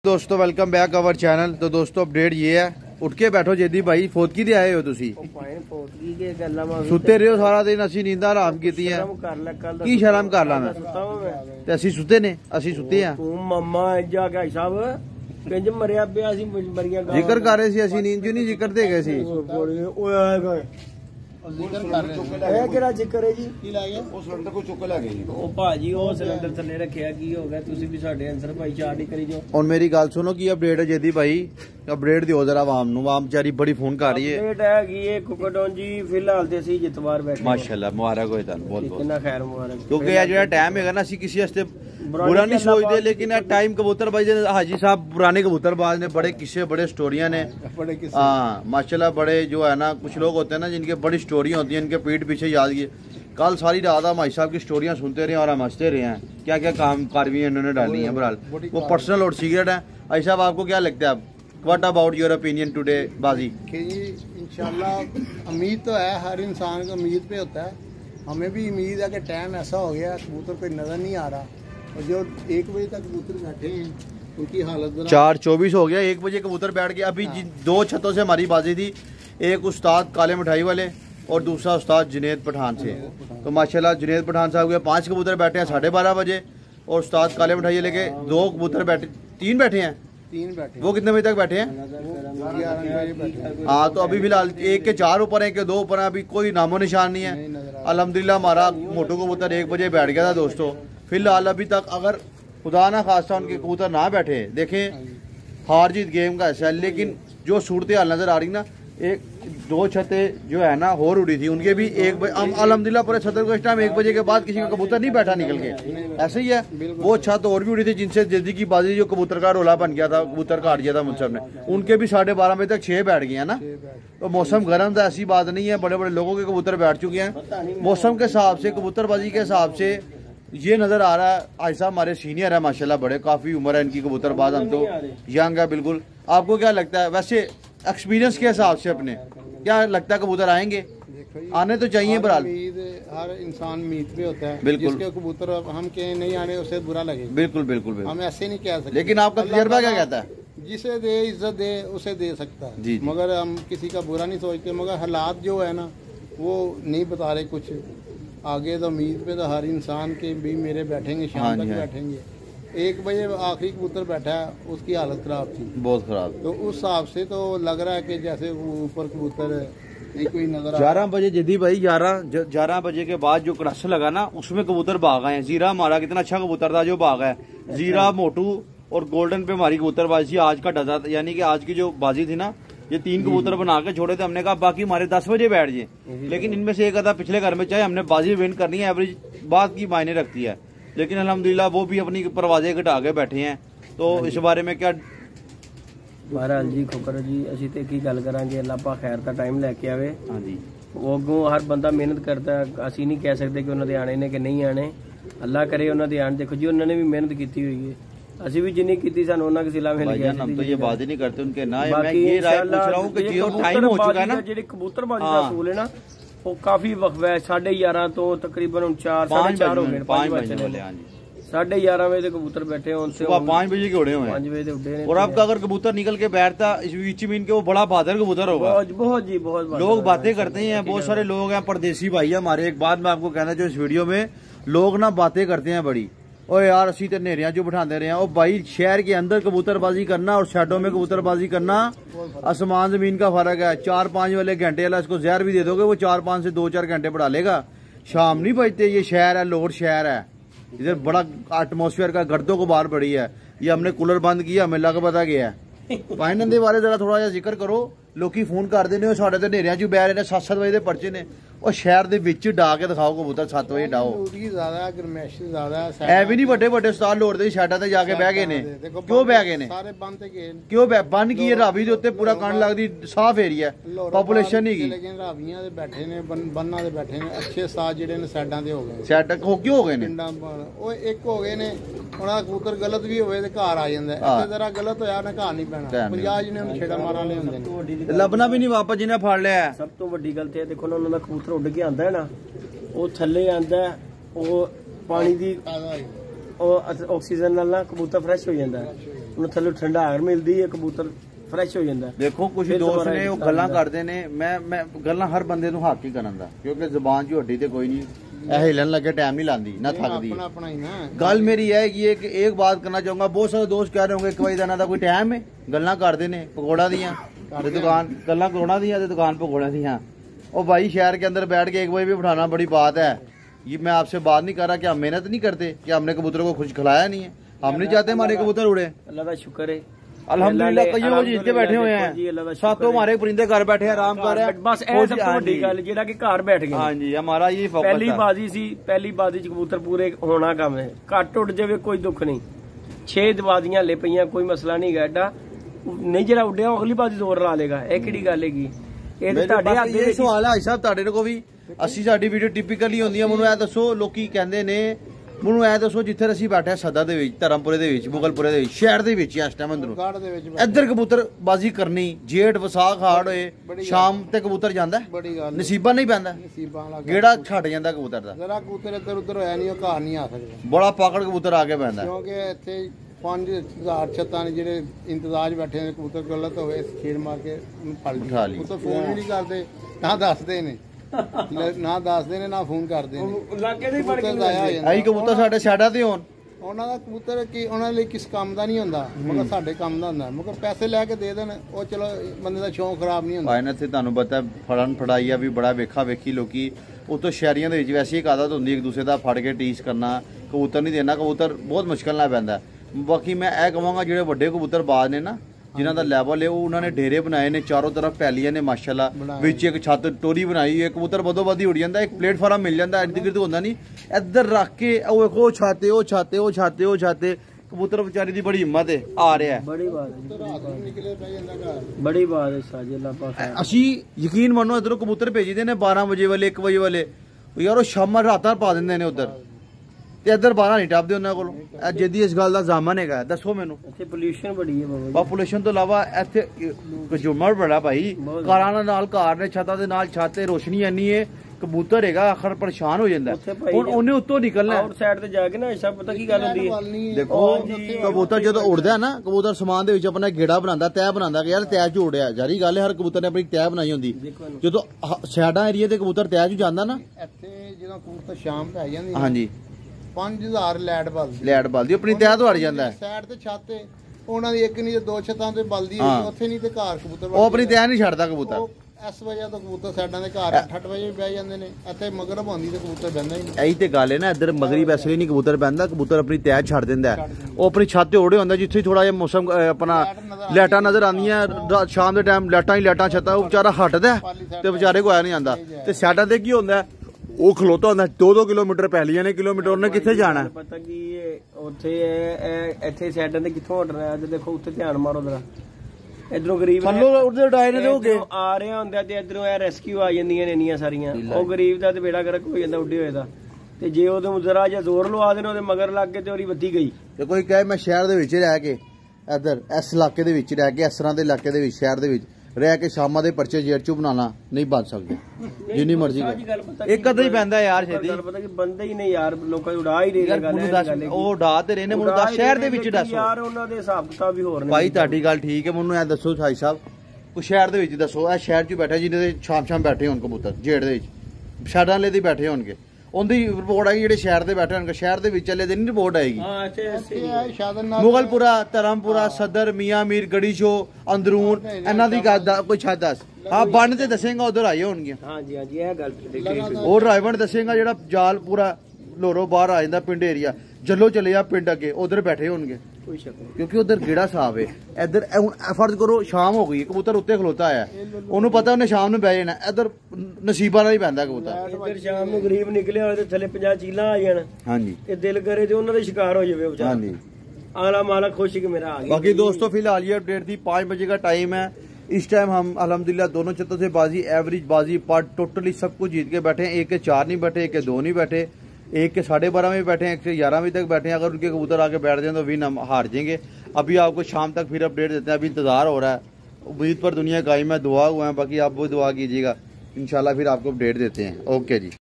दोस्तों welcome back our channel. तो दोस्तों अपडेट ये है, उठ के बैठो जेदी भाई, फौतगी दे आए हो तुसी? सुते रहे हो सारा दिन, असी नींदा हराम कीती है। की शर्म कर ला ते असी सुते ने, असी सुते हैं। जिक्र कर रहे सी, असी नींद क्यों नहीं जिक्र दे गए सी। और मेरी गल सुनो की अपडेट है जेदी भाई, अपडेट दियो जरा आवाम नूं, आवाम बेचारी बड़ी फोन कर रही है। फिलहाल ते असीं जितवार बैठे माशाल्लाह, मुबारक होए तुहानू, बहुत कितना खैर मुबारक। क्योंकि यह जो टाइम है ना, असी किसी वास्ते बुरा नहीं सोचते, लेकिन टाइम कबूतरबाजी ने, हाजी साहब पुराने कबूतरबाज ने, बड़े किस्से बड़े स्टोरियां ने। हाँ माशाल्लाह, बड़े जो है ना, कुछ लोग होते हैं ना जिनके बड़ी स्टोरियां होती हैं, इनके पीठ पीछे याद की। कल सारी रात हम भाई साहब की स्टोरियां सुनते रहे और हम हंसते रहे हैं, क्या क्या काम कारवाइयां इन्होंने डाली हैं। बहरहाल वो पर्सनल और सीक्रेट है। भाई साहब आपको क्या लगता है, what about your opinion today बाजी? इंशाल्लाह उम्मीद तो है, हर इंसान को उम्मीद पे होता है। हमें भी उम्मीद है कि टाइम ऐसा हो गया कबूतर कोई नज़र नहीं आ रहा, और जो 1 बजे तक कबूतर बैठे हैं उनकी हालत 4:24 हो गया, 1 बजे कबूतर बैठ गया। अभी 2 छतों से हमारी बाजी थी, एक उस्ताद काले मिठाई वाले और दूसरा उस्ताद जुनेद पठान से। तो माशाल्लाह जुनेद पठान साहब के 5 कबूतर बैठे हैं 12:30 बजे, और उस्ताद काले मिठाई लेके 2 कबूतर बैठे, 3 बैठे हैं। 3 बैठे, वो कितने बजे तक बैठे हैं? 11 बजे। हाँ, तो अभी फिलहाल 1 के 4 ऊपर है, 1 के 2 ऊपर है, अभी कोई नामो निशान नहीं है। अल्हम्दुलिल्लाह हमारा मोटू कबूतर 1 बजे बैठ गया था दोस्तों। फिलहाल अभी तक अगर खुदा ना खास्ता उनके कबूतर ना बैठे, देखें हार जीत गेम का ऐसा है, लेकिन जो सूरत हाल नजर आ रही ना, 1-2 छतें जो है ना और उड़ी थी, उनके भी 1 बजे अल्हम्दुलिल्लाह पूरे छतर को इस टाइम 1 बजे के बाद किसी का कबूतर नहीं बैठा निकल के, ऐसे ही है। वो छत और भी उड़ी थी जिनसे जल्दी की बाजी, जो कबूतर का रोला बन गया था, कबूतर काट दिया था मुझसे ने, उनके भी 12:30 बजे तक 6 बैठ गए हैं ना। तो मौसम गर्म था, ऐसी बात नहीं है, बड़े बड़े लोगों के कबूतर बैठ चुके हैं। मौसम के हिसाब से, कबूतरबाजी के हिसाब से ये नजर आ रहा है। आज साहब हमारे सीनियर है माशाल्लाह, बड़े काफी उम्र है इनकी कबूतरबाज, हम तो यंग है बिल्कुल। आपको क्या लगता है वैसे एक्सपीरियंस के हिसाब से, अपने क्या लगता है कबूतर आएंगे? आने तो चाहिए, बहरहाल हर इंसान उम्मीद पे होता है। बिल्कुल, जिसके कबूतर हम कहें नहीं आने उसे बुरा लगेगा। बिल्कुल बिल्कुल, हम ऐसे नहीं कह सकते। लेकिन आपका तजर्बा क्या कहता है? जिसे दे इज्जत दे उसे दे सकता है जी। मगर हम किसी का बुरा नहीं सोचते, मगर हालात जो है ना वो नहीं बता रहे कुछ आगे। तो उम्मीद पे तो हर इंसान के भी मेरे बैठेंगे, शाम तक बैठेंगे। 1 बजे आखिरी कबूतर बैठा है, उसकी हालत खराब थी, बहुत खराब। तो उस हिसाब से तो लग रहा है कि जैसे ऊपर कबूतर नहीं कोई नजर। 11 बजे जदी भाई, 11 बजे के बाद जो क्रश लगा ना, उसमें कबूतर भाग आए। जीरा हमारा कितना अच्छा कबूतर था जो भागा है, जीरा, मोटू और गोल्डन पे हमारी कबूतरबाजी आज का डजा, यानी कि आज की जो बाजी थी ना, ये 3 कबूतर बना के छोड़े थे। हमने कहा बाकी हमारे 10 बजे बैठ जाए, लेकिन इनमें से एक आधा पिछले घर में, चाहे हमने बाजी विन करनी है, एवरेज बात की मायने रखती है। लेकिन अल्हम्दुलिल्लाह वो भी अपनी परवाजे घटा के बैठे हैं। तो इस बारे में क्या? बहरहाल जी खुकर जी, ਅਸੀਂ ਤੇ ਕੀ ਗੱਲ ਕਰਾਂਗੇ, ਅੱਲਾਹ ਪਾ ਖੈਰ ਦਾ ਟਾਈਮ ਲੈ ਕੇ ਆਵੇ। ਹਾਂਜੀ, ਉਹ ਅੱਗੋਂ ਹਰ ਬੰਦਾ ਮਿਹਨਤ ਕਰਦਾ, ਅਸੀਂ ਨਹੀਂ ਕਹਿ ਸਕਦੇ ਕਿ ਉਹਨਾਂ ਦੇ ਆਣੇ ਨੇ ਕਿ ਨਹੀਂ ਆਣੇ। ਅੱਲਾਹ करे ਉਹਨਾਂ ਦੇ ਆਣ। देखो जी उन्होंने भी मेहनत की हुई है, ਅਸੀਂ ਵੀ जिन्नी की ਸਾਨੂੰ ਉਹਨਾਂ के सिला में लगे। हम तो ये बात ही नहीं करते उनके ना, मैं ये राय पूछ रहा हूं कि जो टाइम हो चुका है ना, ਜਿਹੜੇ कबूतरबाजी ਦਾ असूल है ना, वो काफी वक्फा है। 11:30 तो तकरीबन 4-4:30 हो गए, 5 बजे वाले। हाँ जी, 11:30 बजे कबूतर बैठे हैं, उनसे 5 बजे के उड़े हुए हैं, 5 बजे उड़े हैं। और आपका अगर कबूतर निकल के बैठता इस बीच में, इनके वो बड़ा बहादुर कबूतर होगा। बहुत जी, बहुत लोग बातें करते हैं, बहुत सारे लोग हैं परदेसी भाई हमारे। एक बात मैं आपको कहना जो इस वीडियो में लोग ना बातें करते हैं बड़ी, और यार असी तो नेरिया जो बिठाते रहे हैं। और भाई शहर के अंदर कबूतरबाजी करना और शैडो में कबूतरबाजी करना आसमान जमीन का फर्क है। 4-5 वाले घंटे वाला इसको जहर भी दे दोगे, वो 4-5 से 2-4 घंटे बढ़ा लेगा, शाम नहीं बजते। ये शहर है, लोड शहर है, इधर बड़ा एटमोसफेयर का गर्दों को बाहर पड़ी है। ये हमने कूलर बंद किया, हमें लग पता गया है। पाइन दे बारे जरा थोड़ा जिक्र करो। लोग फोन करते हैं साढ़े तो नेरिया च बह रहे हैं, 7-7 बजे के पर्चे ने। और शहर दे विच डा के दिखाओ कबूतर, 7 बजे डाओ। ऐ भी नहीं बड़े बड़े उस्ताद लोड़ते शैडा ते जाके बह गए ने। क्यों बह गए ने? क्यों बंद की है? रावी दे उत्ते पूरा कंड लगदी, साफ एरिया, पॉपुलेशन नहीं की। लेकिन रावियां दे बैठे ने, बन्ना दे बैठे ने, अच्छे उस्ताद जेडे ने साइडां दे हो गए। साइड हो क्यों हो गए ने? ओ एक हो गए ने, उन्हां कबूतर गलत भी होवे ते घर आ जांदा है। इसे जरा गलत होया ना घर नहीं पैना। 50 जने उन्हें छेड़ा मारा ले हुंदे ने, लभना भी नहीं वापस जिन्हें फड़ लिया। सब तो वड्डी गल ते देखो ना, उन्हां दा कबूतर उड़ के आंदा है ना, वो थल्ले आंदा है, वो पानी दी ऑक्सीजन नाल ना कबूतर फ्रैश हो जाता है। ਉਹਨੂੰ ਥੱਲੇ ਠੰਡਾਹਟ ਮਿਲਦੀ ਹੈ, ਕਬੂਤਰ ਫਰੈਸ਼ ਹੋ ਜਾਂਦਾ। ਦੇਖੋ ਕੁਝ ਦੋਸਤ ਨੇ ਉਹ ਗੱਲਾਂ ਕਰਦੇ ਨੇ, ਮੈਂ ਗੱਲਾਂ ਹਰ ਬੰਦੇ ਨੂੰ ਹੱਕ ਹੀ ਕਰਨ ਦਾ, ਕਿਉਂਕਿ ਜ਼ਬਾਨ 'ਚ ਹੱਡੀ ਤੇ ਕੋਈ ਨਹੀਂ, ਇਹ ਹਿਲਣ ਲੱਗੇ टाइम नहीं लाती ना थकदी। गल मेरी है कि एक बात करना चाहूंगा, बहुत सारे दोस्त कह रहे होंगे एक बजे जाना कोई टाइम है, गल्लां करते ने पकौड़ा दियां ते दुकान गल्लां करोड़ा दियां ते दुकान पकौड़ा दियां। और भाई शहर के अंदर बैठ के 1 बजे भी बिठाना बड़ी बात है। ये मैं आपसे बात नहीं कर रहा कि हम मेहनत नहीं करते, कि हमने कबूतरों को कुछ खिलाया नहीं है, हम नहीं चाहते हमारे कबूतर उड़े। अल्लाह का शुक्र है, अल्हम्दुलिल्लाह कईयों को जीत के बैठे हुए हैं, सातों हमारे परिंदे घर बैठे आराम कर रहे हैं। बस ਇਹ ਸਭ ਤੋਂ ਵੱਡੀ ਗੱਲ ਜਿਹੜਾ ਕਿ ਘਰ ਬੈਠ ਗਏ। हाँ जी, हमारा ये फोकस ਪਹਿਲੀ ਬਾਜ਼ੀ ਸੀ, ਪਹਿਲੀ ਬਾਜ਼ੀ ਚ ਕਬੂਤਰ ਪੂਰੇ ਹੋਣਾ ਕੰਮ ਹੈ, ਘੱਟ ਉੱਡ ਜਾਵੇ ਕੋਈ ਦੁੱਖ ਨਹੀਂ। 6 ਬਾਜ਼ੀਆਂ ਲੈ ਪਈਆਂ, ਕੋਈ ਮਸਲਾ ਨਹੀਂ ਐਡਾ, ਨਹੀਂ ਜਿਹੜਾ ਉੱਡਿਆ ਉਹ ਅਗਲੀ ਬਾਜ਼ੀ ਜ਼ੋਰ ਲਾ ਲੇਗਾ। ਇਹ ਕਿਹੜੀ ਗੱਲ ਹੈਗੀ? ਇਹ ਤੇ ਤੁਹਾਡੇ ਹੱਥ ਦੇ ਸਵਾਲ ਹੈ ਸਾਹਿਬ ਤੁਹਾਡੇ ਕੋ ਵੀ। ਅਸੀਂ ਸਾਡੀ ਵੀਡੀਓ ਟਿਪੀਕਲੀ ਹੁੰਦੀ ਹੈ, ਮੈਨੂੰ ਇਹ ਦੱਸੋ ਲੋਕੀ ਕਹਿੰਦੇ ਨੇ, ਮੈਨੂੰ ਇਹ ਦੱਸੋ ਜਿੱਥੇ ਅਸੀਂ ਬੈਠੇ ਸਦਾ ਦੇ ਵਿੱਚ, ਧਰਮਪੁਰੇ ਦੇ ਵਿੱਚ, ਮੁਗਲਪੁਰੇ ਦੇ ਵਿੱਚ, ਸ਼ਹਿਰ ਦੇ ਵਿੱਚ ਇਸ ਟਾਈਮ ਅੰਦਰੋਂ ਇੱਧਰ ਕਬੂਤਰ ਬਾਜ਼ੀ ਕਰਨੀ, ਜੇਠ ਵਿਸਾਖ ਹਾੜ ਹੋਏ ਸ਼ਾਮ ਤੇ ਕਬੂਤਰ ਜਾਂਦਾ, ਨਸੀਬਾ ਨਹੀਂ ਪੈਂਦਾ, ਗੇੜਾ ਛੱਡ ਜਾਂਦਾ ਕਬੂਤਰ ਦਾ। ਜਰਾ ਕਬੂਤਰ ਇੱਧਰ ਉੱਧਰ ਹੋਇਆ ਨਹੀਂ, ਉਹ ਘਰ ਨਹੀਂ ਆ ਸਕਦਾ, ਬੜਾ ਪਾਕੜ ਕਬੂਤਰ ਆ ਕੇ ਪੈਂਦਾ, ਕਿਉਂਕਿ ਇੱਥੇ 5000 ਛੱਤਾਂ ਨੇ ਜਿਹੜੇ ਇੰਤਜ਼ਾਜ ਬੈਠੇ ਨੇ, ਕਬੂਤਰ ਗਲਤ ਹੋਵੇ ਛੇੜ ਮਾਰ ਕੇ ਉਹਨੂੰ ਫੜ ਲਈ। ਉਹ ਤਾਂ ਫੋਨ ਵੀ ਨਹੀਂ ਕਰਦੇ, ਨਾ ਦੱਸਦੇ ਨੇ, ਨਾ ਦੱਸਦੇ ਨੇ, ਨਾ ਫੋਨ ਕਰਦੇ ਨੇ, ਇਲਾਕੇ ਦੇ ਫੜ ਕੇ ਆਈ ਕਬੂਤਰ ਸਾਡੇ ਸਾਈਡਾਂ ਤੇ ਹੋਣ। ਉਹਨਾਂ ਦਾ ਕਬੂਤਰ ਕੀ ਉਹਨਾਂ ਲਈ ਕਿਸ ਕੰਮ ਦਾ ਨਹੀਂ ਹੁੰਦਾ, ਮਗਰ ਸਾਡੇ ਕੰਮ ਦਾ ਹੁੰਦਾ, ਮਗਰ ਪੈਸੇ ਲੈ ਕੇ ਦੇ ਦੇਣ ਉਹ ਚਲੋ ਬੰਦੇ ਦਾ ਸ਼ੌਂਕ ਖਰਾਬ ਨਹੀਂ ਹੁੰਦਾ। ਭਾਈ ਨੇ ਇੱਥੇ ਤੁਹਾਨੂੰ ਪਤਾ ਫੜਨ ਫੜਾਈਆ ਵੀ ਬੜਾ ਵੇਖਾ ਵੇਖੀ ਲੋਕੀ ਉਤੋਂ ਸ਼ਹਿਰੀਆਂ ਦੇ ਵਿੱਚ ਵੈਸੇ ਇੱਕ ਆਦਤ ਹੁੰਦੀ ਇੱਕ ਦੂਸਰੇ ਦਾ ਫੜ ਕੇ ਟੀਸ ਕਰਨਾ, ਕਬੂਤਰ ਨਹੀਂ ਦੇਣਾ, ਕਬੂਤਰ ਬਹੁਤ ਮੁਸ਼ਕਲ ਨਾਲ ਪੈਂਦਾ। ਬਾਕੀ ਮੈਂ ਇਹ ਕਹਾਂਗਾ ਜਿਹੜੇ ਵੱਡੇ ਕਬੂਤਰ ਬਾਜ਼ ਨੇ ਨਾ, ਜਿਨ੍ਹਾਂ ਦਾ ਲੈਵਲ ਹੈ, ਉਹ ਉਹਨਾਂ ਨੇ ਡੇਰੇ ਬਣਾਏ ਨੇ, ਚਾਰੋਂ ਤਰਫ ਪੈਲੀਆਂ ਨੇ ਮਾਸ਼ਾਅੱਲਾ, ਵਿੱਚ ਇੱਕ ਛੱਤ ਟੋਰੀ ਬਣਾਈ ਹੈ, ਕਬੂਤਰ ਬਦੋ ਬਦੀ ਉੱਡ ਜਾਂਦਾ, ਇੱਕ ਪਲੇਟਫਾਰਮ ਮਿਲ ਜਾਂਦਾ, ਇੱਧਰ ਗਿਰਦ ਹੁੰਦਾ ਨਹੀਂ, ਇੱਧਰ ਰੱਖ ਕੇ ਉਹ ਵੇਖੋ ਉਹ ਛਾਤੇ ਉਹ ਛਾਤੇ ਉਹ ਛਾਤੇ ਉਹ ਛਾਤੇ, ਕਬੂਤਰ ਵਿਚਾਰੀ ਦੀ ਬੜੀ ਹਿੰਮਤ ਹੈ, ਆ ਰਿਹਾ ਬੜੀ ਬਾਤ ਹੈ, ਬੜੀ ਬਾਤ ਹੈ ਸਾਜੀ ਅੱਲਾਹ ਪਾਕ। ਅਸੀਂ ਯਕੀਨ ਮੰਨੋ ਇੱਧਰੋਂ ਕਬੂਤਰ ਭੇਜਦੇ ਨੇ 12 ਵਜੇ ਵਾਲੇ 1 ਵਜੇ ਵਾਲੇ, ਯਾਰ ਉਹ ਸ਼ਾਮਾਂ ਰਾਤਾਂ ਪਾ ਦਿੰਦੇ ਨੇ ਉੱਧਰ, ਤੇ ਇੱਧਰ 12 ਨਹੀਂ ਟੱਪਦੇ ਉਹਨਾਂ ਕੋਲੋਂ। ਜਿੱਦੀ ਇਸ ਗੱਲ ਦਾ ਜ਼ਾਮਨ ਹੈਗਾ, ਦੱਸੋ ਮੈਨੂੰ। ਇੱਥੇ ਪੋਲੂਸ਼ਨ ਬੜੀ ਹੈ ਬਾਬਾ ਜੀ। ਪੋਲੂਸ਼ਨ ਤੋਂ ਇਲਾਵਾ ਇੱਥੇ ਕੰਜ਼ਿਊਮਰ ਬੜਾ ਭਾਈ, ਕਾਰਾਂ ਨਾਲ ਘਰ ਨੇ, ਛੱਤਾਂ ਦੇ ਨਾਲ ਛੱਤ ਤੇ ਰੋਸ਼ਨੀ ਇੰਨੀ ਹੈ, ਕਬੂਤਰ ਹੈਗਾ ਆਖਰ ਪਰੇਸ਼ਾਨ ਹੋ ਜਾਂਦਾ। ਹੁਣ ਉਹਨੇ ਉੱਤੋਂ ਨਿਕਲਣਾ ਆਊਟ ਸਾਈਡ ਤੇ ਜਾ ਕੇ ਨਾ, ਸਭ ਪਤਾ ਕੀ ਗੱਲ ਹੁੰਦੀ ਹੈ, ਦੇਖੋ ਕਬੂਤਰ ਜਦੋਂ ਉੜਦਾ ਨਾ, ਕਬੂਤਰ ਸਮਾਨ ਦੇ ਵਿੱਚ ਆਪਣਾ ਗੇੜਾ ਬਣਾਉਂਦਾ, ਤੈਅ ਬਣਾਉਂਦਾ ਕਿ ਯਾਰ ਤੈਅ ਚ ਉੜਿਆ, ਜਾਰੀ ਗੱਲ ਹੈ, ਹਰ ਕਬੂਤਰ ਨੇ ਆਪਣੀ ਤੈਅ ਬਣਾਈ ਹੁੰਦੀ। ਜਦੋਂ ਸਾਈਡਾਂ ਏਰੀਆ ਤੇ ਕਬੂਤਰ ਤੈਅ ਚ ਜਾਂਦਾ ਨਾ, ਇੱਥੇ ਜਦੋਂ ਕਬੂਤਰ ਸ਼ਾਮ ਪੈ ਜਾਂਦੀ, ਹਾਂਜੀ 5000 ਲੈਟ ਬਲਦੀ ਆਪਣੀ ਤੈਅ ਤੋਂ ਅੜ ਜਾਂਦਾ, ਸਾਈਡ ਤੇ ਛੱਤ ਤੇ ਉਹਨਾਂ ਦੀ ਇੱਕ ਨਹੀਂ ਤੇ 2 ਛੱਤਾਂ ਤੇ ਬਲਦੀ, ਉੱਥੇ ਨਹੀਂ ਤੇ ਘਰ ਕਬੂਤਰ ਉਹ ਆਪਣੀ ਤੈਅ ਨਹੀਂ ਛੱਡਦਾ ਕਬੂਤਰ। ਇਸ ਵਜ੍ਹਾ ਤੋਂ ਕਬੂਤਰ ਸਾਡਾਂ ਦੇ ਘਰ 8 ਵਜੇ ਵੀ ਬਹਿ ਜਾਂਦੇ ਨੇ, ਇੱਥੇ ਮਗਰਬ ਆਉਂਦੀ ਤੇ ਕਬੂਤਰ ਬਹਿੰਦਾ ਹੀ ਨਹੀਂ। ਇਹੀ ਤੇ ਗੱਲ ਹੈ ਨਾ, ਇੱਧਰ ਮਗਰੀ ਵੈਸੇ ਨਹੀਂ ਕਬੂਤਰ ਬਹਿੰਦਾ, ਕਬੂਤਰ ਆਪਣੀ ਤੈਅ ਛੱਡ ਦਿੰਦਾ, ਉਹ ਆਪਣੀ ਛੱਤ ਤੇ ਉੜੇ ਹੁੰਦਾ, ਜਿੱਥੇ ਥੋੜਾ ਜਿਹਾ ਮੌਸਮ ਆਪਣਾ ਲਾਈਟਾਂ ਨਜ਼ਰ ਆਉਂਦੀਆਂ ਸ਼ਾਮ ਦੇ ਟਾਈਮ, ਲਾਈਟਾਂ ਹੀ ਲਾਈਟਾਂ ਛੱਤਾਂ, ਉਹ ਵਿਚਾਰਾ ਹਟਦਾ ਤੇ ਵਿਚਾਰੇ ਕੋ ਆਇਆ ਨਹੀਂ ਜਾਂਦਾ। ਤੇ ਸਾਡਾ ਤੇ ਕੀ ਹੁੰਦਾ, ਉਹ ਖਲੋਤਾ ਹੁੰਦਾ 2-2 ਕਿਲੋਮੀਟਰ ਪਹਿਲੀਆਂ ਨੇ, ਕਿਲੋਮੀਟਰ ਉਹਨੇ ਕਿੱਥੇ ਜਾਣਾ। ਪਤਾ ਕੀ ਉੱਥੇ ਇੱਥੇ ਸਾਈਡਾਂ ਤੇ ਕਿੱਥੋਂ ਹਟਣਾ, ਅੱਜ ਦੇਖੋ ਉੱਥੇ ਧਿਆਨ ਮਾਰੋ ਜਰਾ, ਇਧਰੋਂ ਗਰੀਬ ਆ ਰਿਹਾ ਹੁੰਦਾ ਤੇ ਇਧਰੋਂ ਇਹ ਰੈਸਕਿਊ ਆ ਜਾਂਦੀਆਂ ਨੇ ਇੰਨੀਆਂ ਸਾਰੀਆਂ, ਉਹ ਗਰੀਬ ਦਾ ਤੇ ਬੇੜਾ ਗਰਕ ਹੋ ਜਾਂਦਾ ਉੱਡੇ ਹੋਏ ਦਾ। ਤੇ ਜੇ ਉਹਦੇ ਜ਼ਰਾ ਜਿਹਾ ਜ਼ੋਰ ਲਵਾ ਦੇਣ ਉਹਦੇ ਮਗਰ ਲੱਗ ਕੇ ਤੇ ਉਹਦੀ ਵੱਧੀ ਗਈ। ਤੇ ਕੋਈ ਕਹੇ ਮੈਂ ਸ਼ਹਿਰ ਦੇ ਵਿੱਚ ਰਹਿ ਕੇ, ਇੱਧਰ ਇਸ ਇਲਾਕੇ ਦੇ ਵਿੱਚ ਰਹਿ ਕੇ, ਇਸ ਤਰ੍ਹਾਂ ਦੇ ਇਲਾਕੇ ਦੇ ਵਿੱਚ, ਸ਼ਹਿਰ ਦੇ ਵਿੱਚ ਰਹਿ ਕੇ ਸ਼ਾਮਾਂ ਦੇ ਪਰਚੇ ਜੇਰ ਚੋਂ ਬਣਾਉਣਾ ਨਹੀਂ ਬਣ ਸਕਦੇ, ਜਿੰਨੀ ਮਰਜ਼ੀ ਇੱਕ ਅੱਧਾ ਹੀ ਪੈਂਦਾ ਯਾਰ ਛੇਤੀ। ਪਤਾ ਕਿ ਬੰਦੇ ਹੀ ਨਹੀਂ ਯਾਰ, ਲੋਕਾਂ ਦੀ ਉਡਾ ਹੀ ਰਹੇ ਨੇ, ਉਹ ਉਡਾ ਤੇ ਰਹੇ ਨੇ, ਮੈਨੂੰ ਦੱਸ ਸ਼ਹਿਰ ਦੇ ਵਿੱਚ ਦੱਸੋ ਯਾਰ, ਉਹਨਾਂ ਦੇ ਹਿਸਾਬ ਕਿਤਾਬ ਵੀ ਹੋਰ ਨੇ ਭਾਈ। ਤੁਹਾਡੀ ਗੱਲ ਠੀਕ ਹੈ, ਮੈਨੂੰ ਇਹ ਦੱਸੋ ਭਾਈ ਸਾਹਿਬ, ਕੋਈ ਸ਼ਹਿਰ ਦੇ ਵਿੱਚ ਦੱਸੋ, ਇਹ ਸ਼ਹਿਰ 'ਚ ਬੈਠਾ ਜਿਹਦੇ ਦੇ ਸ਼ਾਮ ਬੈਠੇ ਹੋਣ ਕਬੂਤਰ ਜੇੜ ਦੇ ਵਿੱਚ, ਸ਼ਹਿਰਾਂ ਵਾਲੇ ਦੇ ਬੈਠੇ ਹੋਣਗੇ, ਉਹਦੀ ਰਿਪੋਰਟ ਆਈ, ਜਿਹੜੇ ਸ਼ਹਿਰ ਦੇ ਬੈਠੇ ਹੋਣਗੇ ਸ਼ਹਿਰ ਦੇ ਵਿੱਚ ਵਾਲੇ ਦੀ ਨਹੀਂ ਰਿਪੋਰਟ ਆਏਗੀ। ਮੁਗਲਪੁਰਾ, ਧਰਮਪੁਰਾ, ਸਦਰ, ਮੀਆਂ ਮੀਰ, ਗੜੀ ਸ਼ੋ, ਅੰਦਰੂਨ, ਇਹਨਾਂ ਦੀ ਗੱਲ ਕੋਈ ਛੱਡ ਦੱਸ। ਹਾਂ ਬੰਨ ਤੇ ਦੱਸੇਗਾ ਉਧਰ ਆਏ ਹੋਣਗੀਆਂ। ਹਾਂਜੀ ਹਾਂਜੀ ਇਹ ਗੱਲ ਉਹ ਡਰਾਈਵਰ ਦੱਸੇਗਾ ਜਿਹੜਾ ਜਾਲ ਪੂਰਾ ਲੋਰੋ ਬਾਹਰ ਆ ਜਾਂਦਾ ਪਿੰਡ ਏਰੀਆ, ਜੱਲੋ ਚਲੇ ਜਾ ਪਿੰਡ ਅੱਗੇ, ਉਧਰ ਬੈਠੇ ਹੋਣਗੇ, ਕੋਈ ਸ਼ੱਕ ਨਹੀਂ, ਕਿਉਂਕਿ ਉਧਰ ਗੇੜਾ ਸਾਫ ਹੈ। ਇੱਧਰ ਹੁਣ ਫਰਜ਼ ਕਰੋ ਸ਼ਾਮ ਹੋ ਗਈ, ਕਬੂਤਰ ਉੱਤੇ ਖਲੋਤਾ ਆਇਆ, ਉਹਨੂੰ ਪਤਾ ਉਹਨੇ ਸ਼ਾਮ ਨੂੰ ਬਹਿ ਜਾਣਾ, ਇੱਧਰ ਨਸੀਬਾਂ ਨਾਲ ਹੀ ਪੈਂਦਾ ਕਬੂਤਰ। ਇੱਧਰ ਸ਼ਾਮ ਨੂੰ ਗਰੀਬ ਨਿਕਲਿਆ ਹੋਇਆ ਤੇ ਥੱਲੇ 50 ਚੀਲਾਂ ਆ ਜਾਣ, ਹਾਂਜੀ, ਤੇ ਦਿਲ ਕਰੇ ਤੇ ਉਹਨਾਂ ਦੇ ਸ਼ਿਕਾਰ ਹੋ ਜਾਵੇ ਵਿਚਾਰਾ। ਹਾਂਜੀ, आला माला खुशी कि मेरा आ गया। बाकी दोस्तों फिलहाल ये अपडेट थी, 5 बजे का टाइम है। इस टाइम हम अल्हम्दुलिल्लाह दोनों छतों से बाजी, एवरेज बाजी पर टोटली सब कुछ जीत के बैठे हैं। 1 के 4 नहीं बैठे, 1 के 2 नहीं बैठे, 1 के 12:30 में बैठे हैं, 1 से 11 बजे तक बैठे हैं। अगर उनके कबूतर आके बैठ जाए तो विन हम हार जाएंगे। अभी आपको शाम तक फिर अपडेट देते हैं, अभी इंतजार हो रहा है। उम्मीद पर दुनिया कायम है, दुआ हुआ है, बाकी आप वो दुआ कीजिएगा, इंशाल्लाह फिर आपको अपडेट देते हैं। ओके जी।